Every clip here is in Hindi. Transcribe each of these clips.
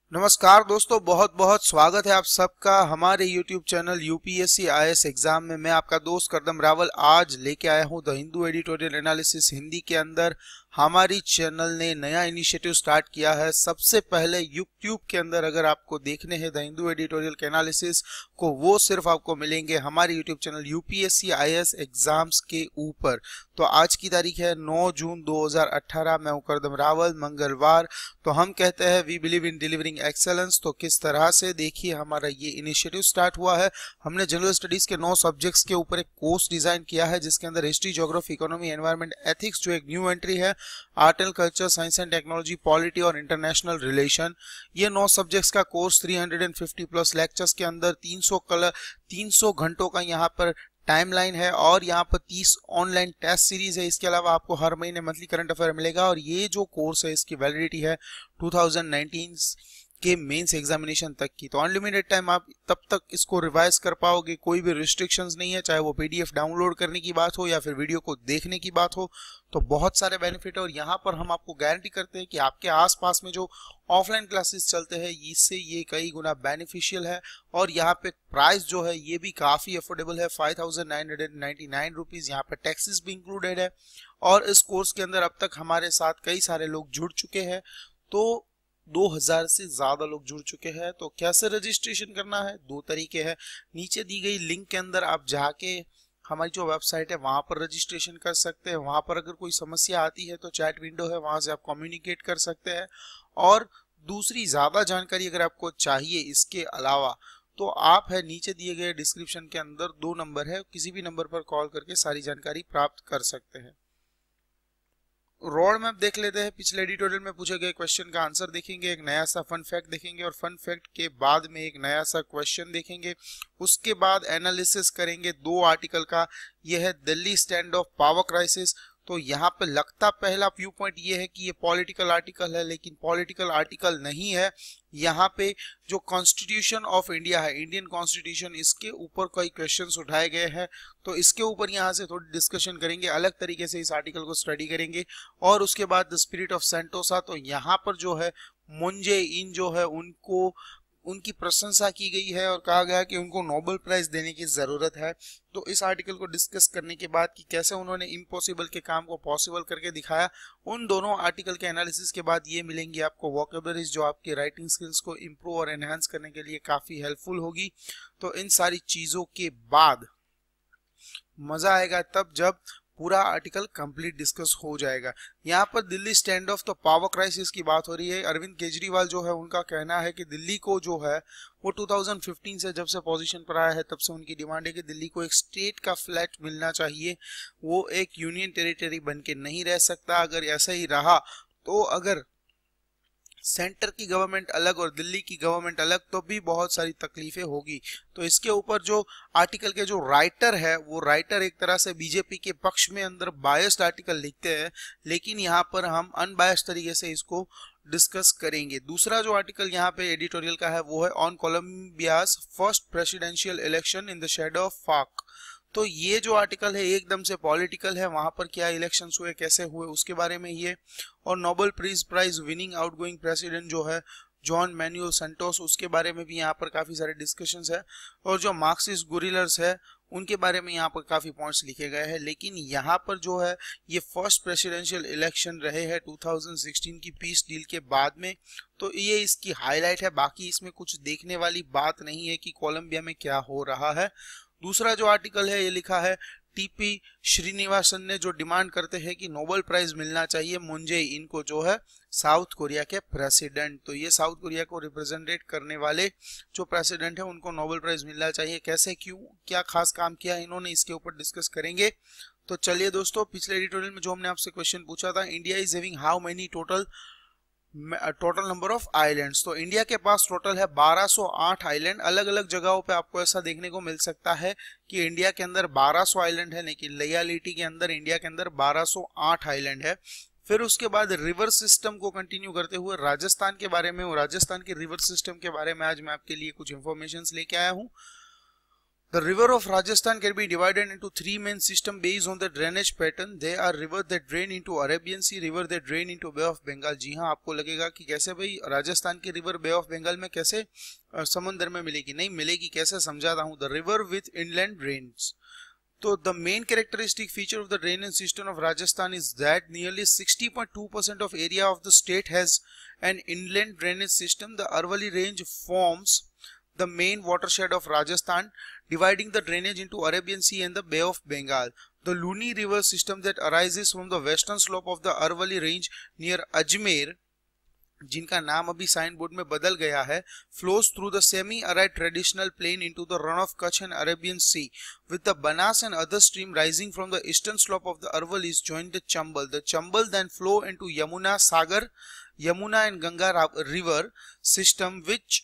नमस्कार दोस्तों, बहुत बहुत स्वागत है आप सबका हमारे YouTube channel UPSC IAS exam में। मैं आपका दोस्त करदम रावल आज लेके आया हूं the Hindu editorial analysis Hindi के अंदर। हमारी चैनल ने नया इनिशिएटिव स्टार्ट किया है। सबसे पहले यूट्यूब के अंदर अगर आपको देखने हैं द हिंदू एडिटोरियल के एनालिसिस को, वो सिर्फ आपको मिलेंगे हमारे YouTube channel UPSC IAS exams के ऊपर। तो आज की तारीख है 9 जून 2018। मैं हूं करदम रावल, मंगलवार। तो हम कहते हैं we believe in delivering excellence. तो किस तरह से देखिए हमारा ये इनिशिएटिव स्टार्ट हुआ है। हमने जनरल स्टडीज के 9 सब्जेक्ट्स के ऊपर एक कोर्स डिजाइन किया है, जिसके अंदर history, geography, economy, environment, ethics जो एक न्यू एंट्री है, art and culture, science and technology, polity और इंटरनेशनल रिलेशन। ये 9 सब्जेक्ट्स का कोर्स 350 प्लस लेक्चर्स के अंदर 300 घंटों का यहाँ पर टाइमलाइन है और यहाँ पर 30 ऑनलाइन टेस्ट सीरीज है। इसके अलावा आपको हर महीने मंथली करंट अफेयर मिलेगा और ये जो कोर्स है इसकी वैलिडिटी है 2019 के मेंस एग्जामिनेशन तक की। तो अनलिमिटेड टाइम आप तब तक इसको रिवाइज कर पाओगे, कोई भी रिस्ट्रिक्शंस नहीं है, चाहे वो पीडीएफ डाउनलोड करने की बात हो या फिर वीडियो को देखने की बात हो। तो बहुत सारे बेनिफिट है और यहाँ पर हम आपको गारंटी करते हैं कि आपके आसपास में जो ऑफलाइन क्लासेस चलते हैं इससे ये कई गुना बेनिफिशियल है। और यहाँ पे प्राइस जो है ये भी काफी अफोर्डेबल है, 5999 रुपीज। यहाँ पे टैक्सेस भी इंक्लूडेड है और इस कोर्स के अंदर अब तक हमारे साथ कई सारे लोग जुड़ चुके हैं। तो 2000 से ज्यादा लोग जुड़ चुके हैं। तो कैसे रजिस्ट्रेशन करना है? 2 तरीके हैं। नीचे दी गई लिंक के अंदर आप जाके हमारी जो वेबसाइट है वहां पर रजिस्ट्रेशन कर सकते हैं। वहां पर अगर कोई समस्या आती है तो चैट विंडो है, वहां से आप कम्युनिकेट कर सकते हैं। और दूसरी ज्यादा जानकारी अगर आपको चाहिए इसके अलावा तो आप है नीचे दिए गए डिस्क्रिप्शन के अंदर 2 नंबर है, किसी भी नंबर पर कॉल करके सारी जानकारी प्राप्त कर सकते हैं। रोड मैप देख लेते हैं। पिछले एडिटोरियल में पूछे गए क्वेश्चन का आंसर देखेंगे, एक नया सा फन फैक्ट देखेंगे और फन फैक्ट के बाद में एक नया सा क्वेश्चन देखेंगे। उसके बाद एनालिसिस करेंगे 2 आर्टिकल का। यह है Delhi standoff power crisis. तो यहाँ पे लगता पहला व्यू पॉइंट ये है कि ये पॉलिटिकल आर्टिकल है, लेकिन पॉलिटिकल आर्टिकल नहीं है। यहाँ पे जो कॉन्स्टिट्यूशन ऑफ इंडिया है, इंडियन कॉन्स्टिट्यूशन, इसके ऊपर कई क्वेश्चंस उठाए गए हैं। तो इसके ऊपर यहाँ से थोड़ी डिस्कशन करेंगे, अलग तरीके से इस आर्टिकल को स्टडी करेंगे। और उसके बाद द स्पिरिट ऑफ सेंटोसा। तो यहाँ पर जो है मुंजे इन जो है उनको उनकी प्रशंसा की गई है और कहा गया कि उनको नोबेल प्राइज देने की जरूरत है। तो इस आर्टिकल को डिस्कस करने के बाद कि कैसे उन्होंने इम्पॉसिबल के काम को पॉसिबल करके दिखाया, उन दोनों आर्टिकल के एनालिसिस के बाद ये मिलेंगी आपको वोकैबुलरीज जो आपकी राइटिंग स्किल्स को इम्प्रूव और एनहांस करने के लिए काफी हेल्पफुल होगी। तो इन सारी चीजों के बाद मजा आएगा तब जब पूरा आर्टिकल कंप्लीट डिस्कस हो जाएगा। यहाँ पर Delhi standoff the power crisis की बात हो रही है। अरविंद केजरीवाल जो है उनका कहना है कि दिल्ली को जो है वो 2015 से जब से पोजीशन पर आया है तब से उनकी डिमांड है कि दिल्ली को एक स्टेट का फ्लैट मिलना चाहिए, वो एक यूनियन टेरिटरी बन के नहीं रह सकता। अगर ऐसा ही रहा तो अगर सेंटर की गवर्नमेंट अलग और दिल्ली की गवर्नमेंट अलग तो भी बहुत सारी तकलीफें होगी। तो इसके ऊपर जो आर्टिकल के जो राइटर है वो राइटर एक तरह से बीजेपी के पक्ष में अंदर बायस्ड आर्टिकल लिखते हैं, लेकिन यहाँ पर हम अनबायस्ड तरीके से इसको डिस्कस करेंगे। दूसरा जो आर्टिकल यहाँ पे एडिटोरियल का है वो है on Colombia's first presidential election in the shadow of फाक। तो ये जो आर्टिकल है एकदम से पॉलिटिकल है, वहां पर क्या इलेक्शंस हुए, कैसे हुए, उसके बारे में ये। और Nobel peace prize winning outgoing president जो है जॉन मैनुअल सेंटोस, उसके बारे में भी यहाँ पर काफी सारे डिस्कशंस है। और जो मार्क्सिस्ट गुरिलर्स है उनके बारे में यहाँ पर काफी पॉइंट्स लिखे गए हैं। लेकिन यहाँ पर जो है ये फर्स्ट प्रेसिडेंशियल इलेक्शन रहे हैं 2016 की पीस डील के बाद में, तो ये इसकी हाईलाइट है। बाकी इसमें कुछ देखने वाली बात नहीं है कि कोलंबिया में क्या हो रहा है। दूसरा जो आर्टिकल है ये लिखा है टीपी श्रीनिवासन ने, जो डिमांड करते हैं कि नोबेल प्राइज मिलना चाहिए मुंजे इनको जो है साउथ कोरिया के प्रेसिडेंट। तो ये साउथ कोरिया को रिप्रेजेंटेट करने वाले जो प्रेसिडेंट है उनको नोबेल प्राइज मिलना चाहिए। कैसे, क्यों, क्या खास काम किया इन्होंने, इसके ऊपर डिस्कस करेंगे। तो चलिए दोस्तों, पिछले एडिटोरियल में जो हमने आपसे क्वेश्चन पूछा था, India is having how many total number of islands. तो इंडिया के पास टोटल है 1208 आइलैंड। अलग अलग जगहों पे आपको ऐसा देखने को मिल सकता है कि इंडिया के अंदर 1200 आइलैंड है, लेकिन रियलिटी के अंदर इंडिया के अंदर 1208 आइलैंड है। फिर उसके बाद रिवर सिस्टम को कंटिन्यू करते हुए राजस्थान के बारे में और राजस्थान के रिवर सिस्टम के बारे में आज मैं आपके लिए कुछ इंफॉर्मेशन लेके आया हूँ। The river of Rajasthan can be divided into three main systems based on the drainage pattern. They are river that drain into Arabian Sea, river that drain into Bay of Bengal. जी हाँ, आपको लगेगा कि कैसे भाई राजस्थान की रिवर बे ऑफ बंगाल में कैसे समुद्र में मिलेगी? नहीं मिलेगी, कैसे समझाता हूँ. The river with inland drains. So the main characteristic feature of the drainage system of Rajasthan is that nearly 60.2% of area of the state has an inland drainage system. The Aravalli range forms the main watershed of Rajasthan, dividing the drainage into Arabian Sea and the Bay of Bengal. The Luni river system that arises from the western slope of the Aravalli range near Ajmer, जिनका नाम अभी साइन बोर्ड में बदल गया है, flows through the semi-arid traditional plain into the run of Kutch and Arabian Sea, with the Banas and other stream rising from the eastern slope of the Aravallis join the Chambal. The Chambal then flow into Yamuna Sagar, Yamuna and Ganga river system, which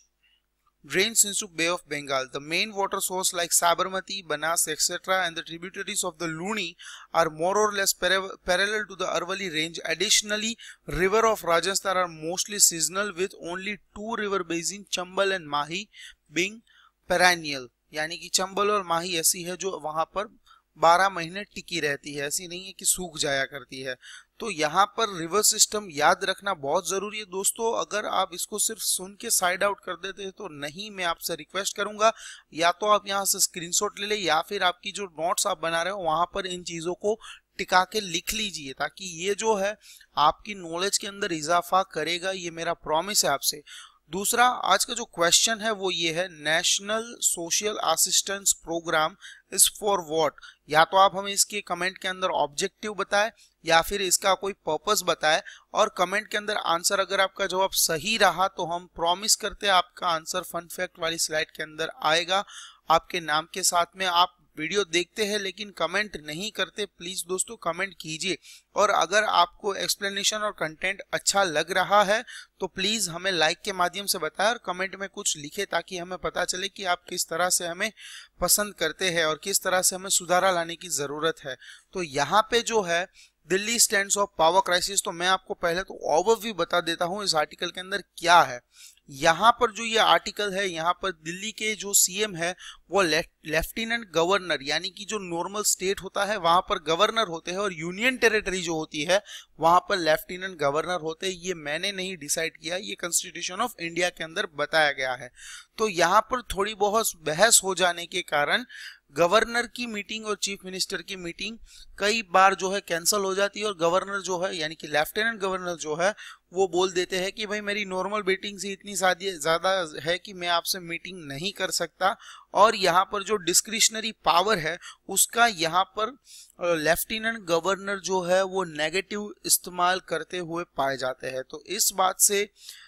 drains into Bay of Bengal. The main water source like Sabarmati, Banas, etc. and the tributaries of the Luni are more or less parallel to the Aravalli range. Additionally, river of Rajasthan are mostly seasonal, with only two river basins, Chambal and Mahi, being perennial. यानी कि चंबल और माही ऐसी है जो वहां पर 12 महीने टिकी रहती है, ऐसी नहीं है कि सूख जाया करती है. तो यहाँ पर रिवर सिस्टम याद रखना बहुत जरूरी है दोस्तों. अगर आप इसको सिर्फ सुन के साइड आउट कर देते हैं तो नहीं, मैं आपसे रिक्वेस्ट करूंगा या तो आप यहाँ से स्क्रीनशॉट ले ले या फिर आपकी जो नोट्स आप बना रहे हो वहां पर इन चीजों को टिका के लिख लीजिए, ताकि ये जो है आपकी नॉलेज के अंदर इजाफा करेगा. ये मेरा प्रॉमिस है आपसे. दूसरा आज का जो क्वेश्चन है वो ये है, national social assistance programme is for what. या तो आप हमें इसके कमेंट के अंदर ऑब्जेक्टिव बताएं या फिर इसका कोई पर्पस बताएं, और कमेंट के अंदर आंसर अगर आपका जवाब सही रहा तो हम प्रॉमिस करते हैं आपका आंसर फन फैक्ट वाली स्लाइड के अंदर आएगा आपके नाम के साथ में. आप वीडियो देखते हैं लेकिन कमेंट नहीं करते, प्लीज दोस्तों कमेंट कीजिए. और अगर आपको एक्सप्लेनेशन और कंटेंट अच्छा लग रहा है तो प्लीज हमें लाइक के माध्यम से बताएं और कमेंट में कुछ लिखे, ताकि हमें पता चले कि आप किस तरह से हमें पसंद करते हैं और किस तरह से हमें सुधारा लाने की जरूरत है. तो यहाँ पे जो है Delhi stands of power crisis, तो मैं आपको पहले तो ओवरव्यू बता देता हूँ इस आर्टिकल के अंदर क्या है. यहाँ पर जो ये आर्टिकल है, यहाँ पर दिल्ली के जो सीएम है वो लेफ्टिनेंट गवर्नर, यानी कि जो नॉर्मल स्टेट होता है वहां पर गवर्नर होते हैं और यूनियन टेरिटरी जो होती है वहां पर लेफ्टिनेंट गवर्नर होते हैं. ये मैंने नहीं डिसाइड किया, ये कॉन्स्टिट्यूशन ऑफ इंडिया के अंदर बताया गया है. तो यहाँ पर थोड़ी बहुत बहस हो जाने के कारण गवर्नर की मीटिंग और चीफ मिनिस्टर की मीटिंग कई बार जो है कैंसिल हो जाती है, और गवर्नर जो है यानी कि लेफ्टिनेंट गवर्नर जो है वो बोल देते हैं कि भाई मेरी नॉर्मल मीटिंग से इतनी ज्यादा है कि मैं आपसे मीटिंग नहीं कर सकता. और यहाँ पर जो डिस्क्रिशनरी पावर है उसका यहाँ पर लेफ्टिनेंट गवर्नर जो है वो नेगेटिव इस्तेमाल करते हुए पाए जाते हैं. तो इस बात से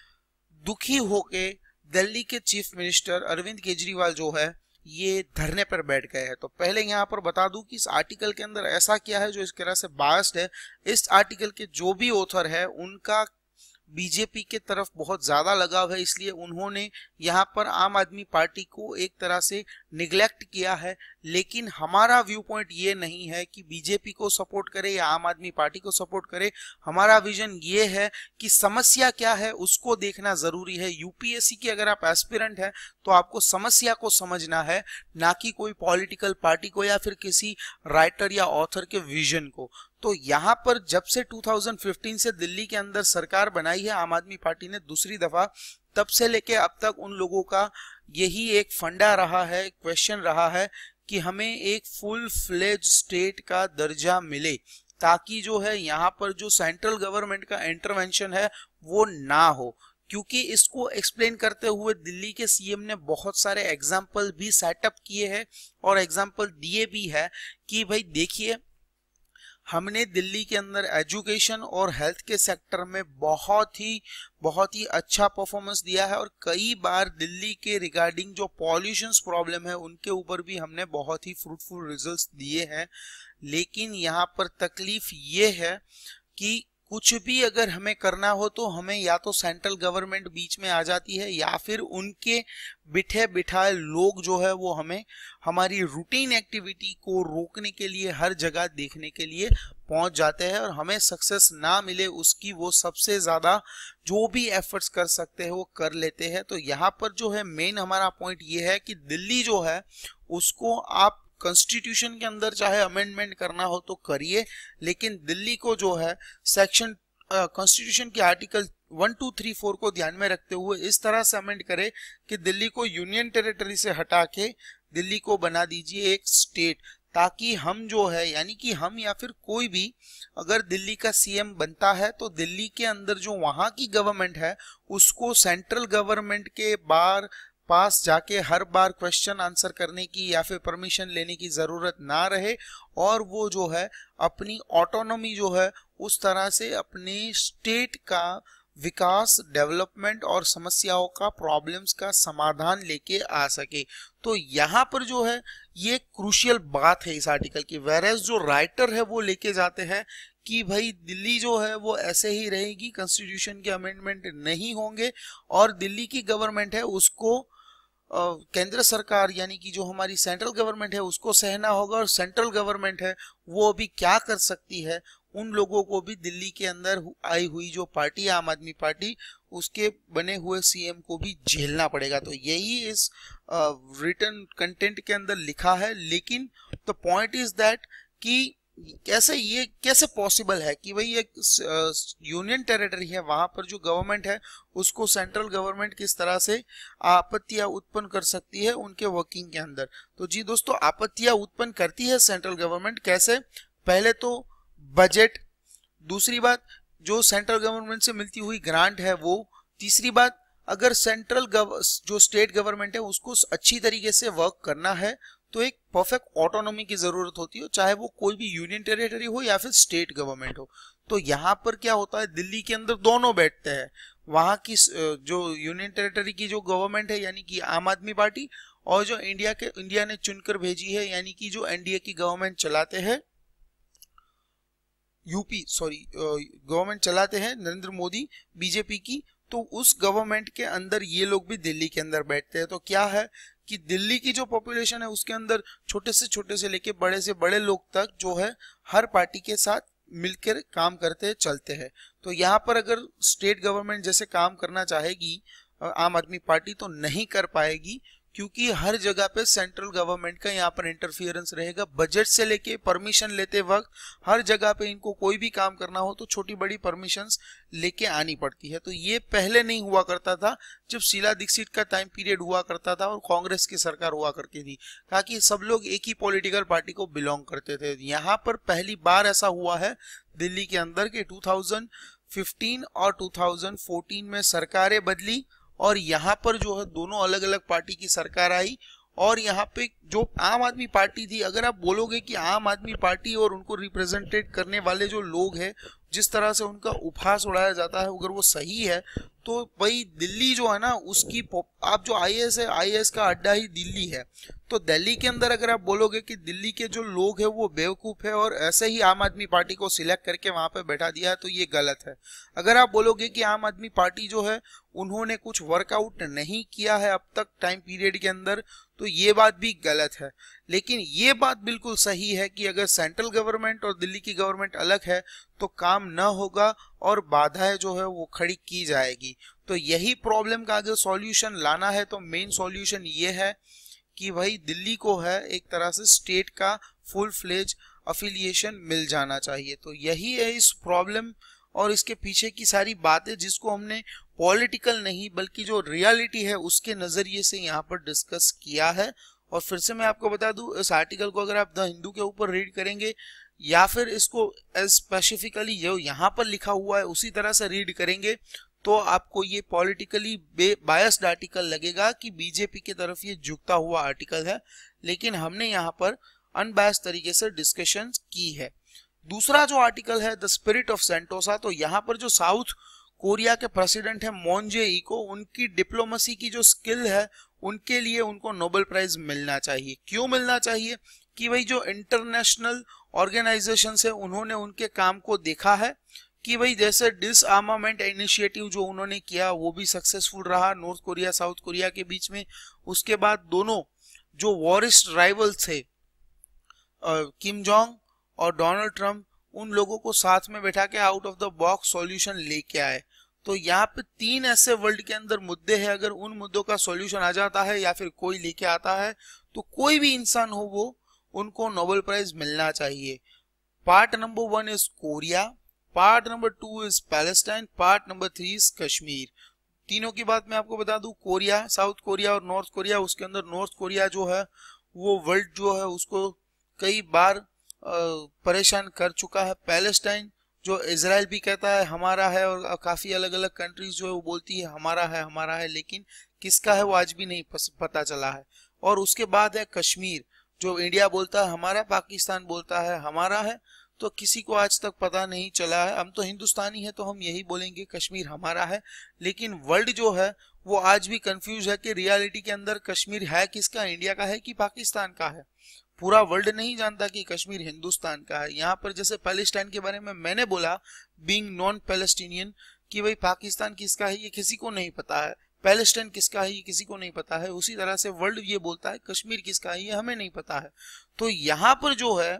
दुखी होके दिल्ली के चीफ मिनिस्टर अरविंद केजरीवाल जो है ये धरने पर बैठ गए हैं. तो पहले यहाँ पर बता दूं कि इस आर्टिकल के अंदर ऐसा क्या है जो इस तरह से बायस्ड है. इस आर्टिकल के जो भी ऑथर है उनका बीजेपी के तरफ बहुत ज्यादा लगाव है, इसलिए उन्होंने यहाँ पर आम आदमी पार्टी को एक तरह से निग्लेक्ट किया है. लेकिन हमारा व्यू पॉइंट ये नहीं है कि बीजेपी को सपोर्ट करे या आम आदमी पार्टी को सपोर्ट करे. हमारा विजन ये है कि समस्या क्या है उसको देखना जरूरी है. यूपीएससी की अगर आप एस्पिरेंट हैं तो आपको समस्या को समझना है, ना कि कोई पॉलिटिकल पार्टी को या फिर किसी राइटर या ऑथर के विजन को. तो यहाँ पर जब से 2015 से दिल्ली के अंदर सरकार बनाई है आम आदमी पार्टी ने दूसरी दफा, तब से लेके अब तक उन लोगों का यही एक फंडा रहा है, क्वेश्चन रहा है कि हमें एक फुल फ्लेज स्टेट का दर्जा मिले, ताकि जो है यहाँ पर जो सेंट्रल गवर्नमेंट का इंटरवेंशन है वो ना हो. क्योंकि इसको एक्सप्लेन करते हुए दिल्ली के सीएम ने बहुत सारे एग्जाम्पल भी सेटअप किए हैं और एग्जाम्पल दिए भी है कि भाई देखिए हमने दिल्ली के अंदर एजुकेशन और हेल्थ के सेक्टर में बहुत ही अच्छा परफॉर्मेंस दिया है, और कई बार दिल्ली के रिगार्डिंग जो पॉल्यूशन प्रॉब्लम है उनके ऊपर भी हमने बहुत ही फ्रूटफुल रिजल्ट्स दिए हैं. लेकिन यहाँ पर तकलीफ ये है कि कुछ भी अगर हमें करना हो तो हमें या तो सेंट्रल गवर्नमेंट बीच में आ जाती है या फिर उनके बिठे बिठाए लोग जो है वो हमें हमारी रूटीन एक्टिविटी को रोकने के लिए हर जगह देखने के लिए पहुंच जाते हैं और हमें सक्सेस ना मिले उसकी वो सबसे ज़्यादा जो भी एफर्ट्स कर सकते हैं वो कर लेते हैं। तो यहाँ पर जो है मेन हमारा पॉइंट ये है कि दिल्ली जो है उसको आप कॉन्स्टिट्यूशन के अंदर चाहे अमेंडमेंट करना हो तो करिए, लेकिन दिल्ली को जो है सेक्शन कॉन्स्टिट्यूशन के आर्टिकल 1, 2, 3, 4 को ध्यान में रखते हुए इस तरह से अमेंड करे कि दिल्ली को यूनियन टेरिटरी से हटा के दिल्ली को बना दीजिए एक स्टेट, ताकि हम जो है यानी कि हम या फिर कोई भी अगर दिल्ली का सीएम बनता है तो दिल्ली के अंदर जो वहां की गवर्नमेंट है उसको सेंट्रल गवर्नमेंट के पास जाके हर बार क्वेश्चन आंसर करने की या फिर परमिशन लेने की जरूरत ना रहे और वो जो है अपनी ऑटोनॉमी जो है उस तरह से अपने स्टेट का विकास, डेवलपमेंट और समस्याओं का, प्रॉब्लम्स का समाधान लेके आ सके। तो यहाँ पर जो है ये क्रूशियल बात है इस आर्टिकल की। वेरएज जो राइटर है वो लेके जाते हैं कि भाई दिल्ली जो है वो ऐसे ही रहेगी, कॉन्स्टिट्यूशन के अमेंडमेंट नहीं होंगे और दिल्ली की गवर्नमेंट है उसको केंद्र सरकार यानी कि जो हमारी सेंट्रल गवर्नमेंट है उसको सहना होगा और सेंट्रल गवर्नमेंट है वो अभी क्या कर सकती है, उन लोगों को भी दिल्ली के अंदर आई हुई जो पार्टी आम आदमी पार्टी उसके बने हुए सीएम को भी झेलना पड़ेगा। तो यही इस रिटन कंटेंट के अंदर लिखा है। लेकिन द पॉइंट इज दैट कि कैसे पॉसिबल है कि भाई एक यूनियन टेरिटरी है वहां पर जो गवर्नमेंट है उसको सेंट्रल गवर्नमेंट किस तरह से आपत्तियां उत्पन्न कर सकती है उनके वर्किंग के अंदर। तो जी दोस्तों, आपत्तियां उत्पन्न करती है सेंट्रल गवर्नमेंट कैसे? पहले तो बजट, दूसरी बात जो सेंट्रल गवर्नमेंट से मिलती हुई ग्रांट है वो, तीसरी बात अगर जो स्टेट गवर्नमेंट है उसको अच्छी तरीके से वर्क करना है तो एक परफेक्ट ऑटोनॉमी की जरूरत होती है, चाहे वो कोई भी यूनियन टेरिटरी हो या फिर स्टेट गवर्नमेंट हो। तो यहाँ पर क्या होता है, दिल्ली के अंदर दोनों बैठते हैं, वहां की जो यूनियन टेरिटरी की जो गवर्नमेंट है यानी कि आम आदमी पार्टी और जो इंडिया ने चुनकर भेजी है यानी कि जो एनडीए की गवर्नमेंट चलाते हैं गवर्नमेंट चलाते हैं नरेंद्र मोदी बीजेपी की, तो उस गवर्नमेंट के अंदर ये लोग भी दिल्ली के अंदर बैठते हैं। तो क्या है कि दिल्ली की जो पॉपुलेशन है उसके अंदर छोटे से लेके बड़े से बड़े लोग तक जो है हर पार्टी के साथ मिलकर काम करते चलते हैं। तो यहाँ पर अगर स्टेट गवर्नमेंट जैसे काम करना चाहेगी आम आदमी पार्टी तो नहीं कर पाएगी, क्योंकि हर जगह पे सेंट्रल गवर्नमेंट का यहाँ पर इंटरफियरेंस रहेगा। बजट से लेके परमिशन लेते वक्त हर जगह पे इनको कोई भी काम करना हो तो छोटी बड़ी परमिशंस लेके आनी पड़ती है। तो ये पहले नहीं हुआ करता था, जब शीला दीक्षित का टाइम पीरियड हुआ करता था और कांग्रेस की सरकार हुआ करती थी, ताकि सब लोग एक ही पॉलिटिकल पार्टी को बिलोंग करते थे। यहाँ पर पहली बार ऐसा हुआ है दिल्ली के अंदर कि 2015 और 2014 में सरकारें बदली और यहाँ पर जो है दोनों अलग अलग पार्टी की सरकार आई और यहाँ पे जो आम आदमी पार्टी थी, अगर आप बोलोगे कि आम आदमी पार्टी और उनको रिप्रेजेंटेट करने वाले जो लोग हैं जिस तरह से उनका उपहास उड़ाया जाता है अगर वो सही है तो भाई दिल्ली जो है ना उसकी आप जो आईएएस है, आईएएस का अड्डा ही दिल्ली है। तो दिल्ली के अंदर अगर आप बोलोगे कि दिल्ली के जो लोग हैं वो बेवकूफ है और ऐसे ही आम आदमी पार्टी को सिलेक्ट करके वहां पे बैठा दिया है तो ये गलत है। अगर आप बोलोगे कि आम आदमी पार्टी जो है उन्होंने कुछ वर्कआउट नहीं किया है अब तक टाइम पीरियड के अंदर तो ये बात भी गलत है। लेकिन ये बात बिल्कुल सही है कि अगर सेंट्रल गवर्नमेंट और दिल्ली की गवर्नमेंट अलग है तो काम न होगा और बाधाएं जो है वो खड़ी की जाएगी। तो यही प्रॉब्लम का अगर सॉल्यूशन लाना है तो मेन सॉल्यूशन ये है कि भाई दिल्ली को है एक तरह से स्टेट का फुल फ्लेज अफिलिएशन मिल जाना चाहिए। तो यही है इस प्रॉब्लम और इसके पीछे की सारी बातें जिसको हमने पॉलिटिकल नहीं बल्कि जो रियलिटी है उसके नजरिए से यहाँ पर डिस्कस किया है। और फिर से मैं आपको बता दूं, इस आर्टिकल को अगर आप द हिंदू के ऊपर रीड करेंगे या फिर इसको स्पेसिफिकली जो यहाँ पर लिखा हुआ है उसी तरह से रीड करेंगे तो आपको ये पॉलिटिकली बायस्ड आर्टिकल लगेगा कि बीजेपी की तरफ ये झुकता हुआ आर्टिकल है, लेकिन हमने यहाँ पर अनबायस्ड तरीके से डिस्कशन की है। दूसरा जो आर्टिकल है द स्पिरिट ऑफ सेंटोसा, तो यहाँ पर जो साउथ कोरिया के प्रेसिडेंट है मून जे-इन को उनकी डिप्लोमेसी की जो स्किल है उनके लिए उनको नोबेल प्राइज मिलना चाहिए। क्यों मिलना चाहिए? कि भाई जो इंटरनेशनल ऑर्गेनाइजेशन है उन्होंने उनके काम को देखा है कि भाई जैसे डिसआर्मामेंट इनिशिएटिव जो उन्होंने किया वो भी सक्सेसफुल रहा नॉर्थ कोरिया साउथ कोरिया के बीच में। उसके बाद दोनों जो वॉरिस्ट राइवल्स थे किम जोंग और डोनाल्ड ट्रंप, उन लोगों को साथ में बैठा के out of the box solution लेके आए। तो यहाँ पे 3 ऐसे वर्ल्ड के अंदर मुद्दे हैं, अगर उन मुद्दों का सॉल्यूशन आ जाता है या फिर कोई लेके आता है तो कोई भी इंसान हो वो उनको नोबेल प्राइज मिलना चाहिए। Part number 1 is Korea, part number 2 is Palestine, part number 3 is Kashmir. तीनों की बात मैं आपको बता दूं, कोरिया, साउथ कोरिया और नॉर्थ कोरिया। उसके अंदर नॉर्थ कोरिया जो है वो वर्ल्ड जो है उसको कई बार परेशान कर चुका है। पैलेस्टाइन जो इजराइल भी कहता है हमारा है, और काफी अलग अलग कंट्रीज जो है वो बोलती है हमारा है, लेकिन किसका है वो आज भी नहीं पता चला है। और उसके बाद है कश्मीर, जो इंडिया बोलता है हमारा, पाकिस्तान बोलता है हमारा है, तो किसी को आज तक पता नहीं चला है। हम तो हिंदुस्तानी है तो हम यही बोलेंगे कश्मीर हमारा है, लेकिन वर्ल्ड जो है वो आज भी कंफ्यूज है कि रियलिटी के अंदर कश्मीर है किसका, इंडिया का है कि पाकिस्तान का है। पूरा वर्ल्ड नहीं जानता कि कश्मीर हिंदुस्तान का है। यहाँ पर जैसे पैलेस्टाइन के बारे में मैंने बोला, बीइंग नॉन पैलेस्टीनियन, कि भाई पाकिस्तान किसका है ये किसी को नहीं पता है, पैलेस्टाइन किसका है ये किसी को नहीं पता है, उसी तरह से वर्ल्ड ये बोलता है कश्मीर किसका है ये हमें नहीं पता है। तो यहाँ पर जो है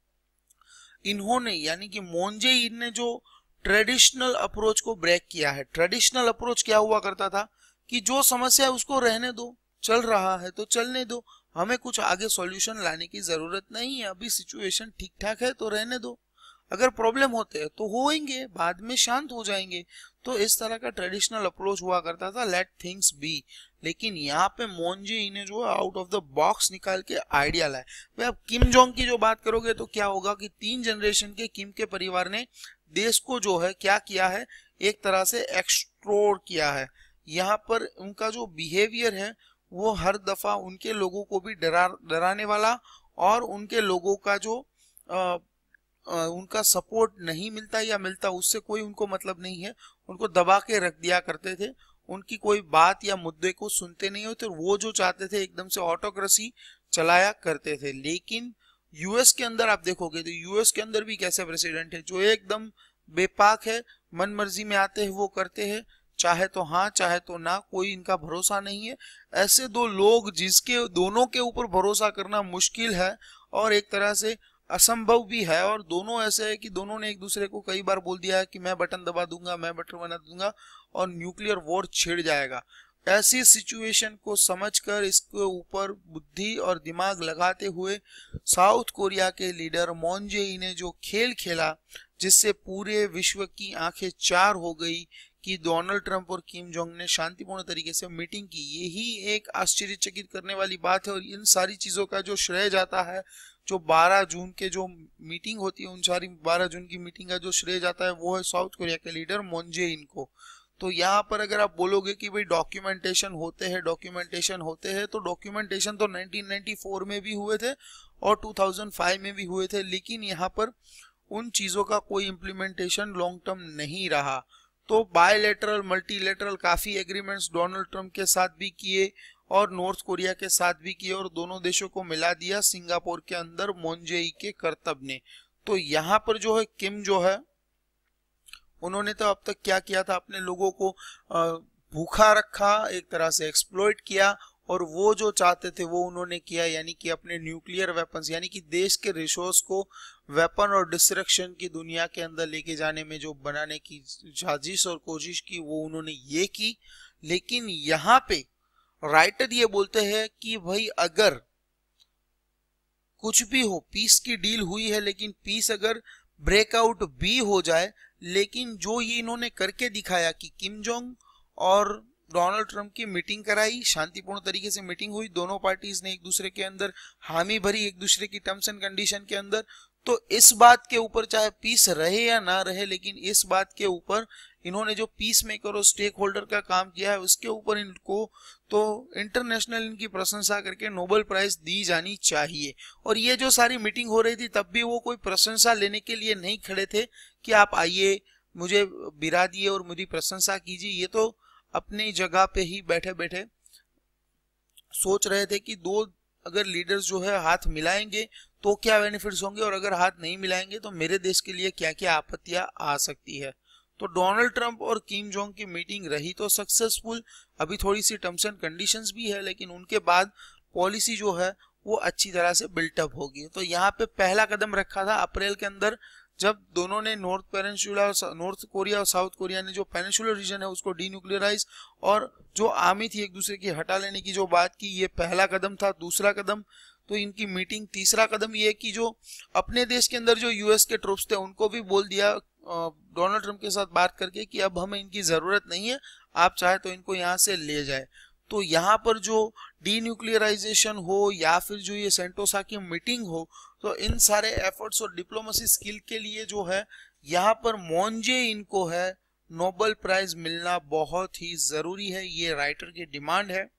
इन्होंने यानी कि मून जे इन ने जो ट्रेडिशनल अप्रोच को ब्रेक किया है। ट्रेडिशनल अप्रोच क्या हुआ करता था कि जो समस्या है उसको रहने दो, चल रहा है तो चलने दो, हमें कुछ आगे सॉल्यूशन लाने की जरूरत नहीं है, अभी सिचुएशन ठीक ठाक है तो रहने दो, अगर प्रॉब्लम होते हैं तो होंगे, बाद में शांत हो जाएंगे। तो इस तरह का ट्रेडिशनल अप्रोच हुआ करता था, लेट थिंग्स बी। लेकिन यहाँ पे मून जे इन ने जो आउट ऑफ द बॉक्स निकाल के आइडिया लाए। भाई अब किम जोंग की जो बात करोगे तो क्या होगा कि 3 जनरेशन के किम के परिवार ने देश को जो है क्या किया है, एक तरह से एक्सप्लोर किया है। यहाँ पर उनका जो बिहेवियर है वो हर दफा उनके लोगों को भी डराने वाला, और उनके लोगों का जो उनका सपोर्ट नहीं मिलता या मिलता उससे कोई उनको मतलब नहीं है, उनको दबा के रख दिया करते थे, उनकी कोई बात या मुद्दे को सुनते नहीं होते, वो जो चाहते थे एकदम से ऑटोक्रेसी चलाया करते थे। लेकिन यूएस के अंदर आप देखोगे तो यूएस के अंदर भी कैसे प्रेसिडेंट है जो एकदम बेपाक है, मन मर्जी में आते हैं वो करते हैं, चाहे तो हाँ चाहे तो ना, कोई इनका भरोसा नहीं है। ऐसे दो लोग जिसके दोनों के ऊपर भरोसा करना मुश्किल है और एक तरह से असंभव भी है, और दोनों ऐसे है कि दोनों ने एक दूसरे को कई बार बोल दिया है कि मैं बटन दबा दूंगा, मैं बटन बना दूंगा और न्यूक्लियर वॉर छिड़ जाएगा। ऐसी सिचुएशन को समझकर इसके ऊपर बुद्धि और दिमाग लगाते हुए साउथ कोरिया के लीडर मून जे इन ने जो खेल खेला, जिससे पूरे विश्व की आंखें चार हो गई कि डोनाल्ड ट्रंप और किम जोंग ने शांतिपूर्ण तरीके से मीटिंग की, यही एक आश्चर्यचकित करने वाली बात है। और इन सारी चीजों का जो श्रेय जाता है, जो 12 जून के जो मीटिंग होती है, उन सारी 12 जून की मीटिंग का जो श्रेय जाता है वो है साउथ कोरिया के लीडर मून जे इन को। तो यहाँ पर अगर आप बोलोगे कि भाई डॉक्यूमेंटेशन होते हैं तो डॉक्यूमेंटेशन तो 1994 में भी हुए थे और 2005 में भी हुए थे, लेकिन यहाँ पर उन चीजों का कोई इम्प्लीमेंटेशन लॉन्ग टर्म नहीं रहा। तो बायलैटरल मल्टीलैटरल काफी एग्रीमेंट्स डोनाल्ड ट्रंप के साथ भी किए और नॉर्थ कोरिया के साथ भी किए, और दोनों देशों को मिला दिया सिंगापुर के अंदर मून जे इन के करतब ने। तो यहाँ पर जो है किम जो है उन्होंने तो अब तक क्या किया था, अपने लोगों को भूखा रखा, एक तरह से एक्सप्लॉइट किया, और वो जो चाहते थे वो उन्होंने किया, यानी कि अपने न्यूक्लियर वेपन्स यानी कि देश के रिसोर्स को वेपन और डिस्ट्रक्शन की दुनिया के अंदर लेके जाने में जो बनाने की साजिश और कोशिश की वो उन्होंने ये की। लेकिन यहाँ पे राइटर ये बोलते हैं कि भाई अगर कुछ भी हो, पीस की डील हुई है, लेकिन पीस अगर ब्रेकआउट भी हो जाए, लेकिन जो ये इन्होंने करके दिखाया कि किम जोंग और डोनाल्ड ट्रंप की मीटिंग कराई, शांतिपूर्ण तरीके से मीटिंग हुई, दोनों पार्टीज ने एक दूसरे के अंदर हामी भरी एक दूसरे की टर्म्स एंड कंडीशन के अंदर, तो इस बात के ऊपर चाहे पीस रहे या ना रहे, लेकिन इस बात के ऊपर इन्होंने जो पीस मेकर और स्टेक होल्डर का काम किया है उसके ऊपर इनको तो इंटरनेशनल इनकी प्रशंसा करके नोबेल प्राइज दी जानी चाहिए। और ये जो सारी मीटिंग हो रही थी तब भी वो कोई प्रशंसा लेने के लिए नहीं खड़े थे कि आप आइए मुझे बिरा दिए और मेरी प्रशंसा कीजिए, ये तो अपनी जगह पे ही बैठे बैठे सोच रहे थे कि दो अगर लीडर्स जो है हाथ मिलाएंगे तो क्या बेनिफिट्स होंगे, और अगर हाथ नहीं मिलाएंगे तो मेरे देश के लिए क्या क्या आपत्तियां आ सकती है। तो डोनाल्ड ट्रंप और किम जोंग की मीटिंग रही तो सक्सेसफुल, अभी थोड़ी सी टर्म्स एंड कंडीशंस भी है, लेकिन उनके बाद पॉलिसी जो है वो अच्छी तरह से बिल्टअप होगी। तो यहाँ पे पहला कदम रखा था अप्रैल के अंदर, जब दोनों ने नॉर्थ कोरिया और साउथ कोरिया ने जो पेनिनसुलर रीजन है उसको डीन्यूक्लियराइज और जो आर्मी थी एक दूसरे की हटा लेने की जो बात की, ये पहला कदम था। दूसरा कदम तो इनकी मीटिंग, तीसरा कदम ये कि जो अपने देश के अंदर जो यूएस के ट्रूप्स थे उनको भी बोल दिया डोनाल्ड ट्रंप के साथ बात करके कि अब हमें इनकी जरूरत नहीं है, आप चाहे तो इनको यहाँ से ले जाए। तो यहाँ पर जो डीन्यूक्लियराइजेशन हो या फिर जो ये सेंटोसा की मीटिंग हो, तो इन सारे एफर्ट्स और डिप्लोमेसी स्किल के लिए जो है यहाँ पर मोंजे इनको है नोबेल प्राइज मिलना बहुत ही जरूरी है। ये राइटर की डिमांड है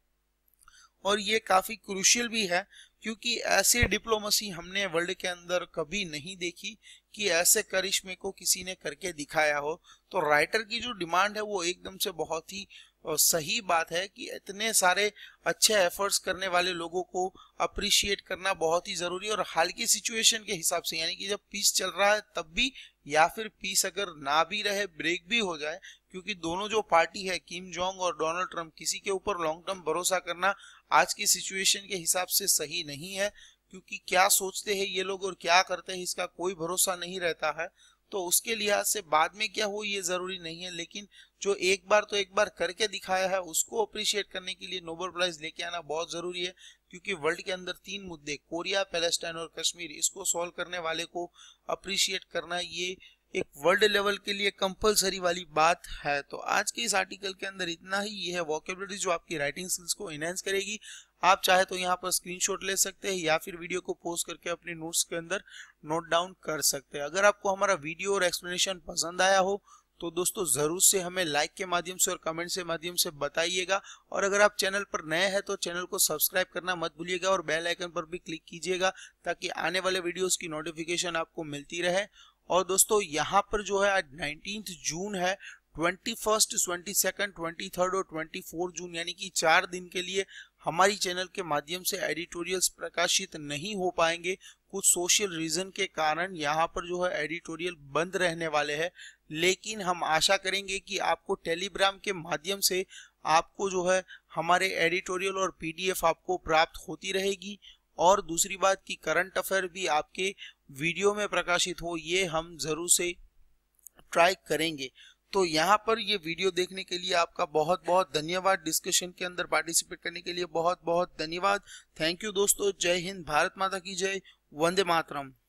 और ये काफी क्रूशियल भी है, क्योंकि ऐसी डिप्लोमेसी हमने वर्ल्ड के अंदर कभी नहीं देखी कि ऐसे करिश्मे को किसी ने करके दिखाया हो। तो राइटर की जो डिमांड है वो एकदम से बहुत ही सही बात है कि इतने सारे अच्छे एफर्ट्स करने वाले लोगों को अप्रिशिएट करना बहुत ही जरूरी है। और हाल की सिचुएशन के हिसाब से, यानी कि जब पीस चल रहा है तब भी, या फिर पीस अगर ना भी रहे, ब्रेक भी हो जाए, क्योंकि दोनों जो पार्टी है किम जोंग और डोनाल्ड ट्रंप, किसी के ऊपर लॉन्ग टर्म भरोसा करना आज की सिचुएशन के हिसाब से सही नहीं है, क्योंकि क्या सोचते हैं ये लोग और क्या करते हैं इसका कोई भरोसा नहीं रहता है। तो उसके लिहाज से बाद में क्या हो ये जरूरी नहीं है, लेकिन जो एक बार करके दिखाया है उसको अप्रिशिएट करने के लिए नोबेल प्राइज लेके आना बहुत जरूरी है। क्योंकि वर्ल्ड के अंदर 3 मुद्दे, कोरिया, पैलेस्टाइन और कश्मीर, इसको सॉल्व करने वाले को अप्रिशिएट करना ये एक वर्ल्ड लेवल के लिए कंपलसरी वाली बात है। तो आज के इस आर्टिकल के अंदर इतना ही। ये है वोकैबुलरी जो आपकी राइटिंग स्किल्स को एनहांस करेगी। आप चाहे तो यहाँ पर स्क्रीनशॉट ले सकते हैं या फिर वीडियो को पॉज करके अपने नोट्स के अंदर नोट डाउन कर सकते हैं। अगर आपको हमारा वीडियो और एक्सप्लेनेशन पसंद आया हो तो दोस्तों जरूर से हमें लाइक के माध्यम से और कमेंट से माध्यम से बताइएगा। और अगर आप चैनल पर नए हैं तो चैनल को सब्सक्राइब करना मत भूलिएगा और बेल आइकन पर भी क्लिक कीजिएगा ताकि आने वाले वीडियोस की नोटिफिकेशन आपको मिलती रहे। और दोस्तों यहाँ पर जो है आज 19 जून है, 21, 22, 23 और 24 जून यानी कि 4 दिन के लिए हमारी चैनल के माध्यम से एडिटोरियल्स प्रकाशित नहीं हो पाएंगे। कुछ सोशल रीजन के कारण यहाँ पर जो है एडिटोरियल बंद रहने वाले हैं, लेकिन हम आशा करेंगे कि आपको टेलीग्राम के माध्यम से आपको जो है हमारे एडिटोरियल और पीडीएफ आपको प्राप्त होती रहेगी। और दूसरी बात कि करंट अफेयर भी आपके वीडियो में प्रकाशित हो, ये हम जरूर से ट्राई करेंगे। तो यहाँ पर ये वीडियो देखने के लिए आपका बहुत बहुत धन्यवाद। डिस्कशन के अंदर पार्टिसिपेट करने के लिए बहुत बहुत धन्यवाद। थैंक यू दोस्तों। जय हिंद, भारत माता की जय, वंदे मातरम।